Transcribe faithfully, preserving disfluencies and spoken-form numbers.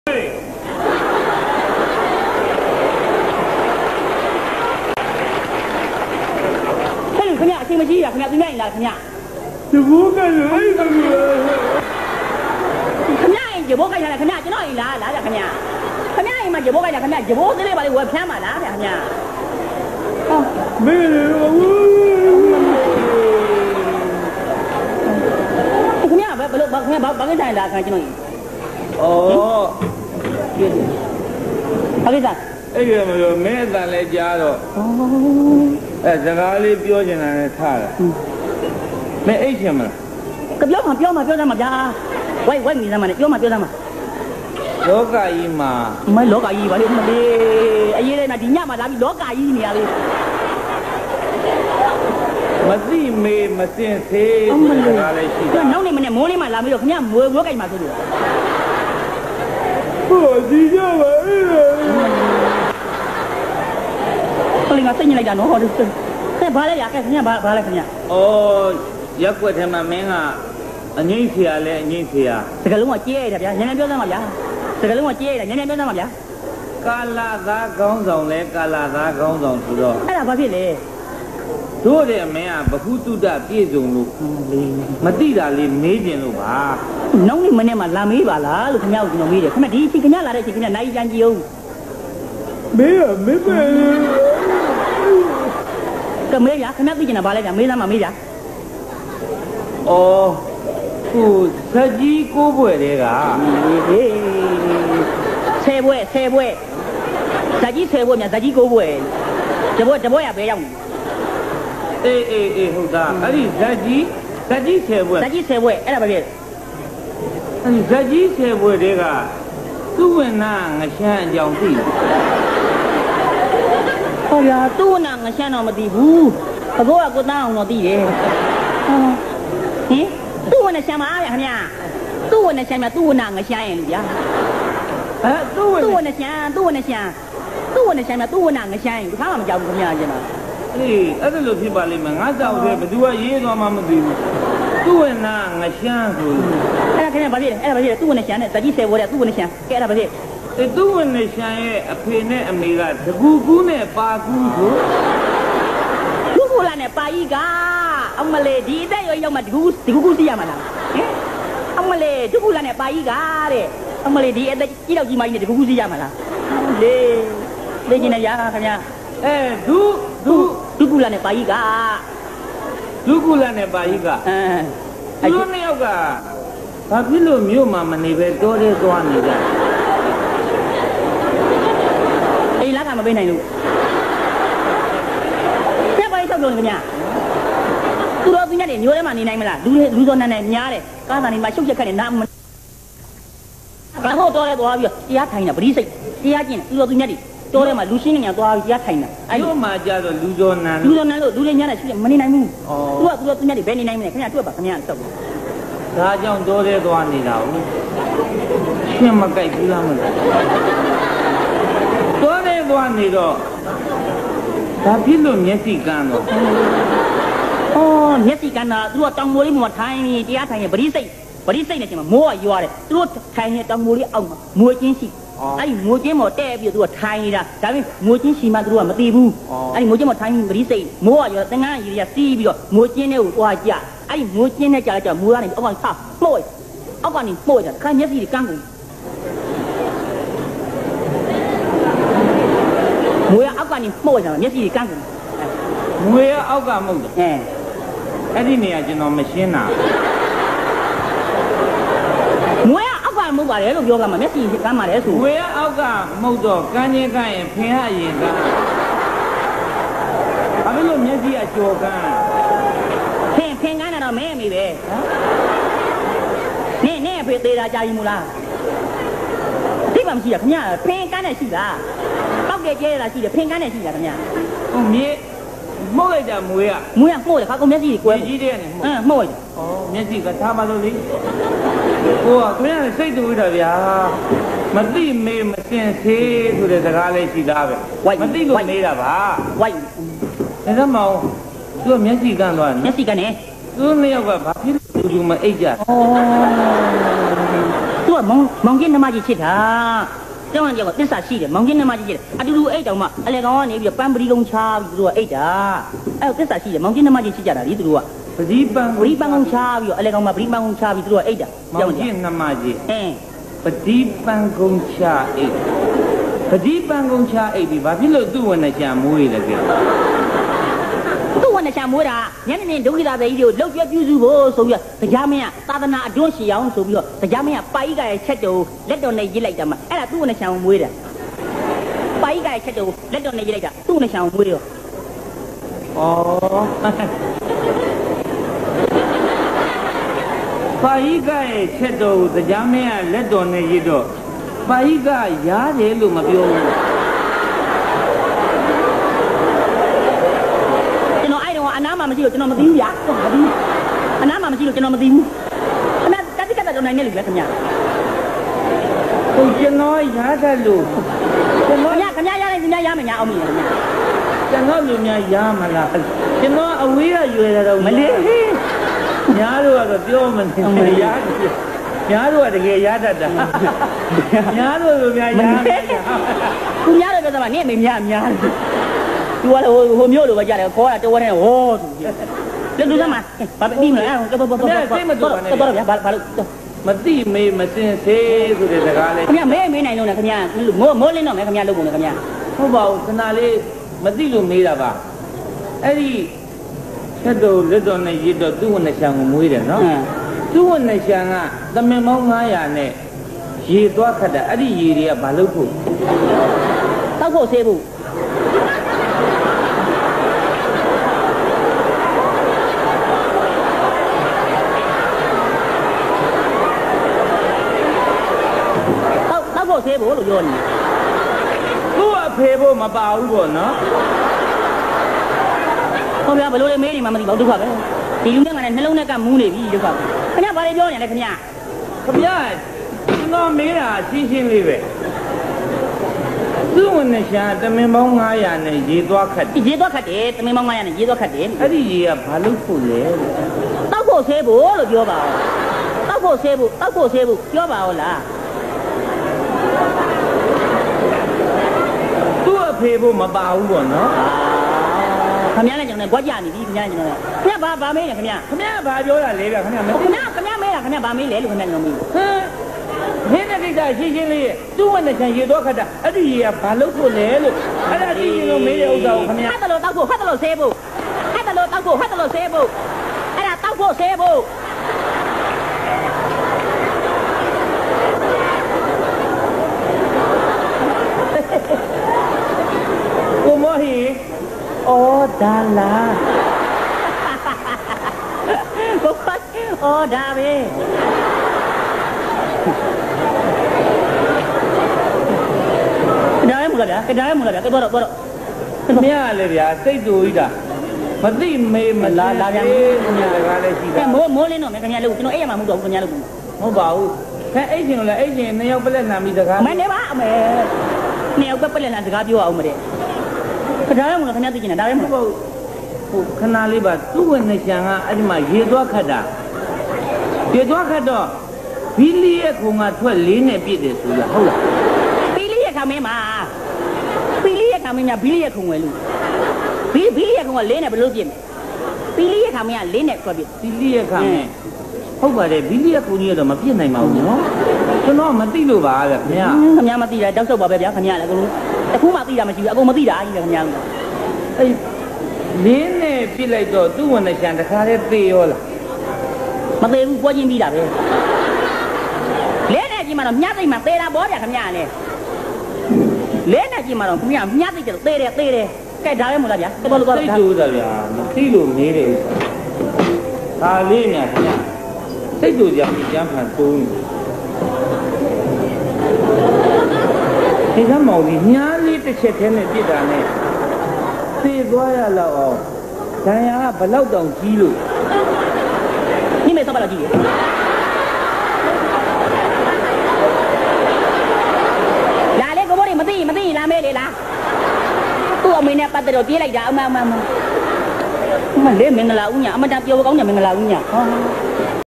ขยะที่ไม่ใช่ขยะที่ไหนล่ะขยะจะพูดกันเลยขยะจะพูดกันอะไรขยะจะน้อยล่ะล่ะขยะขยะมาจะพูดกันอะไรขยะจะพูดได้ไปเลยว่าแพ้มาล่ะขยะไม่เลยขยะแบบแบบแบบขยะแบบแบบไหนล่ะขยะจะน้อยโอ้อะไรสักไอ้เรื่องมันไม่ได้เลยจ้าတော့အဲစကားလေးပြောချင်တာနဲ့ထားတယ်မင်းအိတ်ချင်မလားကပြောမှာပြောမှာပြောစမ်းမှာဗျာဝိုက်ဝိုက်မိစမ်းမှာနဲ့ပြောမှာပြောစမ်းမှာလောကကြီးမှာမလောကကြီးပါလေမလေးအရေးနဲ့ဒီညမှာလာပြီးလောကကြီးနေရလေမသိမေမစင်သေးတဲ့စကားလေးရှိတယ်နောက်နေမနဲ့မိုးလေးမှလာပြီးတော့ခင်ဗျမွေဝိုးကြိုက်မှာဆိုလို့ဟိုဒီကြပါအေးကလေးကစိတ်ညစ်လိုက်တာနော်ဟောဒီခဲဘာလဲရခဲခင်ဗျဘာဘာလဲခင်ဗျဩရက်ွက်ထဲမှာမင်းကအငိမ့်ဆရာလဲအငိမ့်ဆရာစကလုံးကကြေးရတာဗျာညံ့ညံ့ပြောစမ်းပါဗျာစကလုံးကကြေးရတာညံ့ညံ့ပြောစမ်းပါဗျာကာလာသားကောင်းဆောင်လဲကာလာသားကောင်းဆောင်ဆိုတော့အဲ့ဒါဘာဖြစ်လဲတို့တဲ့မင်းကဘဟုတုတပြည့်စုံလို့မသိတာလေးမေးကျင်လို့ပါနောက်နေ့မနေ့မှလာမေးပါလားလို့ခင်ဗျားကိုကျွန်တော်မေးတယ်ခင်ဗျဒီအချိန်ခင်ဗျားလာတဲ့အချိန်ခင်ဗျားနိုင်ကြံကြည့်အောင်မေးရမေးမယ်ကမေးရခင်ဗျားသိကျင်တာဘာလဲဗျာမေးစမ်းမမေးကြဩဟိုဇက်ကြီးကိုးဘွယ်တွေကဟေးဆယ်ဘွဲဆယ်ဘွဲဇက်ကြီးဆယ်ဘွဲမြတ်ဇက်ကြီးကိုးဘွယ်တဘွဲတဘွဲရဘဲရောက်နေအေးအေးအေးဟုတ်သားအဲ့ဒီဇက်ကြီးဇက်ကြီးဆယ်ဘွဲဇက်ကြီးဆယ်ဘွဲအဲ့ဒါဘာဖြစ်အဲ့ဒီဇက်ကြီးဆယ်ဘွဲတွေကသူ့ဝင်နာငရှမ်းအကြောင်းသိတယ်ဟောဗျာသူ့ဝင်နာငရှမ်းတော့မသိဘူးအကိုကကိုသားအောင်တော့သိတယ်ဟောဟင်သူ့ဝင်နာရှမ်းပါဗျာခင်ဗျာသူ့ဝင်နာရှမ်းမြတ်သူ့ဝင်နာငရှမ်းရင်ဗျာအဲသူ့ဝင်သူ့ဝင်နာရှမ်းသူ့ဝင်နာရှမ်းသူ့ဝင်နာရှမ်းမြတ်သူ့ဝင်နာငရှမ်းရင်ဒီခါမှမကြောက်ဘူးခင်ဗျာကျင်ပါအေးအဲ့ဒါလိုဖြစ်ပါလိမ့်မယ်ငါကြောက်တယ်ဘယ်သူကရေးသွားမှမသိဘူးသူ့ဝင်နာငရှမ်းဆိုအဲ့ဒါခင်ဗျာဘာဖြစ်လဲအဲ့ဒါဘာဖြစ်လဲသူ့ဝင်နာရှမ်းနဲ့ဇက်ကြီးဆယ်ဘွဲတဲ့သူ့ဝင်နာရှမ်းကဲအဲ့ဒါဘာဖြစ်အဲသူ့ဝင်နာရှမ်းရဲ့အဖေနဲ့အမေကတကူကူးနဲ့ပါကူးဆိုလူကူလာနဲ့ပါကြီးကအမလေးဒီအသက်ရောရောက်မှဒီကူဒီကူကူသိရမှာလားဟင်အမလေးဒုကူလာနဲ့ပါကြီးကတဲ့အမလေးဒီအသက်ကြီးတော့ကြီးမကြီးနဲ့ဒီကူကူသိရမှာလားလေလေကျင်နေရခင်ဗျာအဲဒုဒုဒုကူလာနဲ့ပါကြီးကဒုကူလာနဲ့ပါကြီးကအဲသူတို့နှစ်ယောက်ကဘာဖြစ်လို့မြို့မှာမနေပဲတောထဲသွားနေကြအိမ်လာကမပေးနိုင်လို့ပြက်ပါရေးဆောက်လို့ခင်ဗျာသူတို့သူညနေမျိုးထဲမှာနေနိုင်မလားလူလူစောနန်းနဲ့များတယ်ကားသာနေမှာရှုပ်ချက်ခက်နေနားမကဟိုတော့လဲသွားပြီးတရားထိုင်တာပရိစိတ်တရားကျင့်သူတို့သူညနေတော်ထဲမှာလူရှင်းနေညာသွားပြီးတရားထိုင်တာအဲ့လိုမှကြတော့လူစောနန်းလူစောနန်းလို့လူတွေများတယ်ရှိတယ်မနေနိုင်ဘူးသူကသူတို့သူညနေဘယ်နေနိုင်မလဲခင်ဗျာတွေ့ပါခင်ဗျာဆောက်ဒါကြောင့်တောထဲသွားနေတာဟုတ်ရှင်းမကြိုက်ဘူးလားမလဲတောထဲသွားနေတော့ဘာဖြစ်လို့မျက်စိကန်းတော့အော်မျက်စိကန်းတာသူကတောင်မိုးလေးမှာထိုင်နေတရားထိုင်နေပရိစိတ်ပရိစိတ်နဲ့ချိန်မှာမိုးကရွာတယ်သူတို့ထိုင်နေတောင်မိုးလေးအောက်မှာမိုးချင်းရှိအဲ့ဒီမိုးချင်းမော်တဲ့ပြီးသူကထိုင်နေတာဒါပေမဲ့မိုးချင်းရှိမှသူတို့ကမသိဘူးအဲ့ဒီမိုးချင်းမော်ထိုင်ပရိစိတ်မိုးကရွာသင်္ကန်းရေရစီးပြီးတော့မိုးချင်းနဲ့ကိုသွားကြအဲ့ဒီမိုးချင်းနဲ့ကြာကြာမိုးကနေအောက်ကနေဆမှုတ်အောက်ကနေမှုတ်ကြခါမျက်စိကန်းကုန်မွေအောက်ကနေမှုတ်ကြတာမျက်စိကန်းကုန်မွေအောက်ကမှုတ်တယ်အဲအဲ့ဒီနေရာကျွန်တော်မရှင်းတာမွေအောက်ကမှုတ်ပါတယ်လို့ပြောကမှာမျက်စိကန်းပါတယ်ဆိုမွေအောက်ကမှုတ်တော့ကန်းချင်းကန်းရင်ဖင်ဟရင်ကန်းဘာဖြစ်လို့မျက်စိကကြော်ကန်းဖင်ဖင်ကန်းတော့မဲမိပဲနင်းနင်းအဖေသေးတာကြာပြီမို့လားသိပါမရှိတာခင်ဗျာဖင်ကန်းနဲ့ရှိလားပောက်ကြဲကျဲတာရှိတယ်ဖင်ကန်းနဲ့ရှိတာခင်ဗျာဟုတ်မြေမှုတ်လိုက်တာမွေးကမွေးကမှုတ်တယ်ခါကုန်မျက်စိကိုကွဲကြီးတဲ့ကနေမှုတ်အင်းမှုတ်လိုက်ဩမျက်စိကထားပါလို့လေကိုကခင်ဗျာစိတ်တူရတာဗျာမသိမေးမစင်သေးဆိုတဲ့စကားလေးရှိသားပဲမသိလို့မေးတာပါဝိုက်ဒါမှမဟုတ်သူကမျက်စိကန်းသွားတယ်မျက်စိကန်းနေသူနှစ်ယောက်ကဘာဖြစ်လို့လူမအိတ်ကြဩသူတို့ကမောင်မောင်ကြီးနှမကြီးချစ်တာကျောင်းကြောက်ကသစ္စာရှိတယ်မောင်ကြီးနှမကြီးချစ်တယ်အတူတူအိတ်တောင်မှအလေကောင်ကနေပြီးပန်းပရီကုန်းချပြီးသူတို့ကအိတ်တာအဲ့သစ္စာရှိတယ်မောင်ကြီးနှမကြီးချစ်ကြတာဒီသူတို့ကပတိပန်ပရီပန်းကုန်းချပြီးတော့အလေကောင်မှပရီပန်းကုန်းချပြီးသူတို့ကအိတ်တာမောင်ကြီးနှမကြီးအင်းပတိပန်ကုန်းချအိတ်ပတိပန်ကုန်းချအိတ်ပြီးဘာဖြစ်လို့သူ့ဝင်နဲ့ကြံမွေးလဲကြည့်သူ့ဝင်နဲ့ချမွေးတာညနေနေဒုက္ခိတာပဲကြီးကိုလှုပ်ပြပြူစုဖို့ဆိုပြီးတော့တရားမင်းကသာသနာအတွန်းရှည်အောင်ဆိုပြီးတော့တရားမင်းကပါဠိကရဲ့ချက်တော်လက်တော်နဲ့ရေးလိုက်တာမှအဲ့ဒါသူ့ဝင်နဲ့ချံမွေးတာပါဠိကရဲ့ချက်တော်လက်တော်နဲ့ရေးလိုက်တာသူ့နဲ့ချံမွေးရောဩပါဠိကရဲ့ချက်တော်တရားမင်းကလက်တော်နဲ့ရေးတော့ပါဠိကရားတယ်လို့မပြောဘူးအနားမှာမရှိလို့ကျွန်တော်မသိဘူးဗျာမသိဘူးအနားမှာမရှိလို့ကျွန်တော်မသိဘူးအနားတတိကတတော်နိုင်နေလို့ဗျာခင်ဗျာဟိုကျွန်တော်ရားတယ်လို့ကျွန်တော်ခင်ဗျာခင်ဗျာရားနေခင်ဗျာရားမညာအောင်မီခင်ဗျာကျွန်တော်လူများရားမလားကျွန်တော်အဝေးကရွယ်တယ်တော့မလေးညားတို့ကတော့ပြောမနေဘူးရားတယ်ညားတို့ကတကယ်ရားတတ်တာညားတို့လူများရားသူများတို့ပြောစမ်းနေအမေများများသူကလည်းဟိုဟိုမျိုးလိုပဲကြားတယ်ခေါ်တာတော်ဝဲနဲ့ဟောသူလက်လူစမ်းမှာဘာပြီးမလဲအဲ့ကဘဘဘဘစိတ်မတူပါနဲ့တော်ဗျာဘာဘာလို့မသိမေးမစင်သေးဆိုတဲ့စကားလေးခင်ဗျမေးမေးနိုင်လို့လေခင်ဗျမိုးမိုးလင်းတော့မယ်ခင်ဗျလုပ်ကုန်လေခင်ဗျဟုတ်ပါဘူးခဏလေးမသိလို့မေးတာပါအဲ့ဒီချက်တော်လက်တော်နဲ့ရစ်တော့သူ့ဝန်နဲ့ရှံကိုမွေးတယ်နော်သူ့ဝန်နဲ့ရှံကသမင်ပေါင်း၅ရာနဲ့ရေသွားခတ်တာအဲ့ဒီရေတွေကဘာလို့ဖို့တောက်ဖို့ဆေးဖို့ဆေးဖို့လို့ပြောနေသူ့အဖေဖို့မပါဘူးပေါ့နော်ဟောဗျာဘယ်လိုလဲမေးနေမှမသိပါဘူးဒုက္ခပဲဒီလူနဲ့ကလည်းနှလုံးနဲ့ကမူးနေပြီဒုက္ခပဲခင်ဗျာဘာတွေပြောနေလဲခင်ဗျာခင်ဗျာကျွန်တော်မေးတာရှင်းရှင်းလေးပဲသူ့ဝင်နဲ့ရှာတမင်ပေါင်း၅ရာနဲ့ရေသွားခတ်ရေသွားခတ်တယ်တမင်ပေါင်း၅ရာနဲ့ရေသွားခတ်တယ်အဲ့ဒီရေကဘာလို့ဖို့လဲတောက်ဖို့ဆေးဖို့လို့ပြောပါဦးတောက်ဖို့ဆေးဖို့တောက်ဖို့ဆေးဖို့ပြောပါဦးလားအဖေဖို့မပါဘူးပေါ့နော်ခင်ဗျားလည်းကျွန်တော်လည်းကြွားကြနေပြီခင်ဗျားကျွန်တော်လည်းခင်ဗျားဘာဘာမေးလဲခင်ဗျားခင်ဗျားဘာပြောတာလဲဗျခင်ဗျားမခင်ဗျားခင်ဗျားမေးတာခင်ဗျားဘာမေးလဲလို့ခင်ဗျားကျွန်တော်မေးဟမ်မင်းတဲ့ကိစ္စရှင်းရှင်းလေးသူ့ဝန်နဲ့ချန်ရေတော့ခတ်တာအဲ့ဒီရေကဘာလို့ဖို့လဲလို့အဲ့ဒါကြည့်ရင်တော့မေးတဲ့ဥစ္စာကိုခင်ဗျားဟတ်တယ်လို့တောက်ဖို့ဟတ်တယ်လို့ဆေးဖို့ဟတ်တယ်လို့တောက်ဖို့ဟတ်တယ်လို့ဆေးဖို့အဲ့ဒါတောက်ဖို့ဆေးဖို့ကိုမော်ဟီအော်ဒါလာကိုပတ်အော်ဒါပဲဒါရမလားဗျာဒါရမလားဗျာကတော့တော့ခင်ဗျားလေဗျာစိတ်တူကြီးတာမသိမေးမလားလာဗျာခင်ဗျားကလည်းရှိတာမိုးမိုးလင်းတော့မယ်ခင်ဗျားလို့ကျွန်တော်အဲ့ရမှာမဟုတ်တော့ဘူးခင်ဗျားလို့ဟုတ်ပါဘူးခင်အဲ့ရှင်လည်းအဲ့ရှင်နှစ်ယောက်ပလက်နာပြီးစကားမနေပါအမေနှစ်ယောက်ပလက်နာစကားပြောအောင်မတဲ့ဒါရမလားခင်ဗျားသိချင်တာဒါရမလားဟုတ်ဟုတ်ခဏလေးပါသူ့ဝင်နေချံကအဲ့ဒီမှာရေသွားခတ်တာရေသွားခတ်တော့ဘီလီရဲ့ခုံကထွက်လေးနဲ့ပြည့်တယ်ဆိုရဟုတ်လားဘီလီရဲ့ခမင်းမှာဘီလီရဲ့ခမင်းများဘီလီရဲ့ခုံဝယ်လို့ဘီဘီလီရဲ့ခုံကလေးနဲ့ဘယ်လိုပြည့်မလဲဘီလီရဲ့ခမင်းကလေးနဲ့ထွက်ပြည့်ဘီလီရဲ့ခမင်းဟုတ်ပါတယ်ဘီလီရဲ့ခုံကြီးကတော့မပြည့်နိုင်ပါဘူးနော်ကျွန်တော်မသိလို့ပါဗျခင်ဗျာခင်ဗျားမသိတာတောက်ဆုပ်ပါပဲဗျာခင်ဗျားလည်းအကုန်လုံးတခုမှသိတာမရှိဘူးအကုန်မသိတာကြီးခင်ဗျားအဲ့လင်းနဲ့ပြစ်လိုက်တော့သူ့ဝင်နဲ့ချန်တခါတည်းသေရောလားမသေးဘူးပွားချင်းပြီးတာပဲလဲနဲ့ကြီးမှတော့မြတ်သိမ့်မှသေတာပေါ့ဗျာခင်ဗျားလည်းလဲနဲ့ကြီးမှတော့ခင်ဗျားမြတ်သိတယ်သေတယ်သေတယ်ကဲဒါပဲမို့လားဗျာတော်တော်တော်သိလို့သားဗျာမသိလို့မေးတယ်ဒါလေးများခင်ဗျာစိတ်တူကြကျမ်းဖန်သုံးဒီကမောင်ကြီးညားလေးတစ်ချက်တည်းနဲ့ပြစ်တာနဲ့သေသွားရလောက်အောင်ဒဏ်ရာကဘလောက်တောင်ကြီးလို့你没上班了几？လာလေကိုဘောတွေမသိမသိလာမဲလေလားသူ့အမေနဲ့ပတ်သက်တော့ပြေးလိုက်တာအမအမအမမလေးမင်္ဂလာဦးညာအမတပြောကောင်းညာမင်္ဂလာဦးညာဟော